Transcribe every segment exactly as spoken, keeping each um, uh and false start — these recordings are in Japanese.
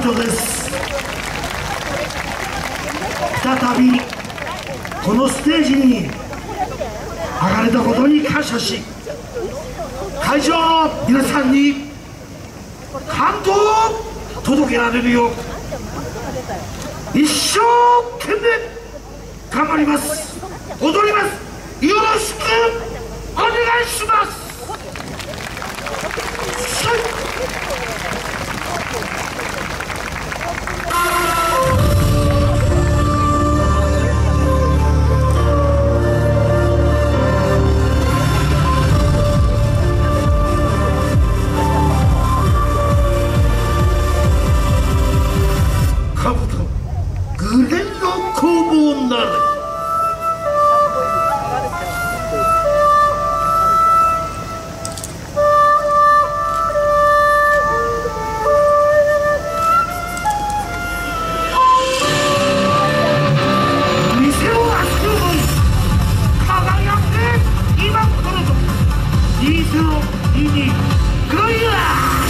人です。再びこのステージに上がれたことに感謝し、会場の皆さんに感動を届けられるよう一生懸命頑張ります。踊ります。よろしくお願いします。グレンの攻防なる。店を熱く思い輝け今このぞにせのににゴイラ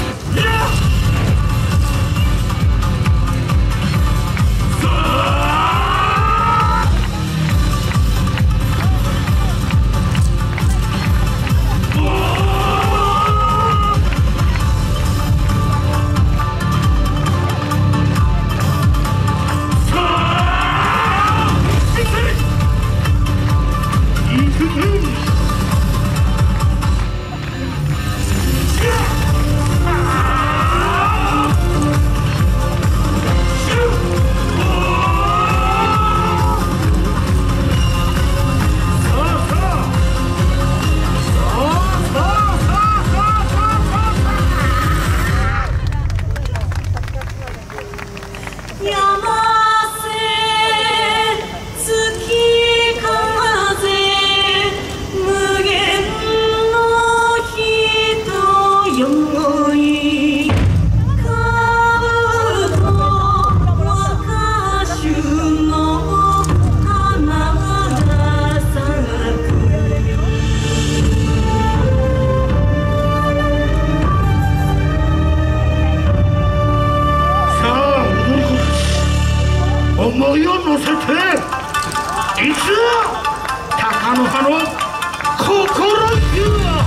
思いを乗せていつ貴乃花の心ゆは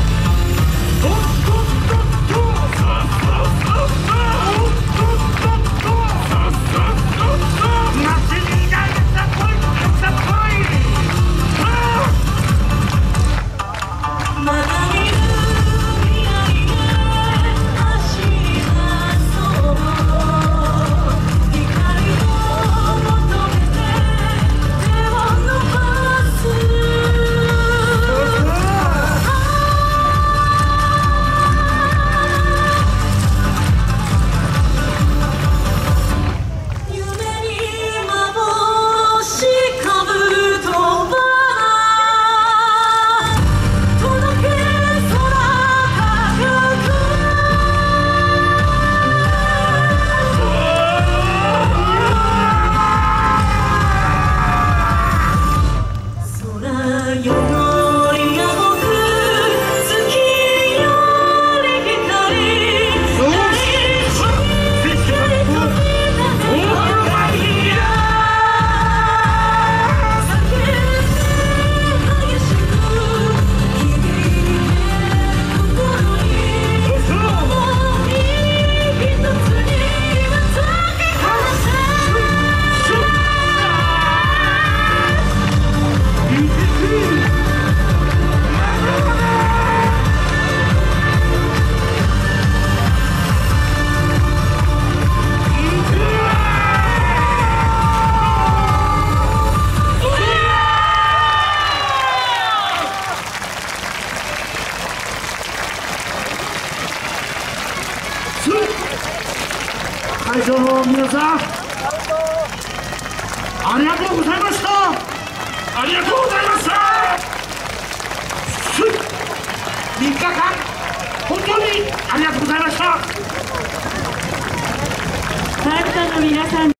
会場の皆さん、ありがとうございました。ありがとうございました。みっかかん本当にありがとうございました。 ファンの皆さん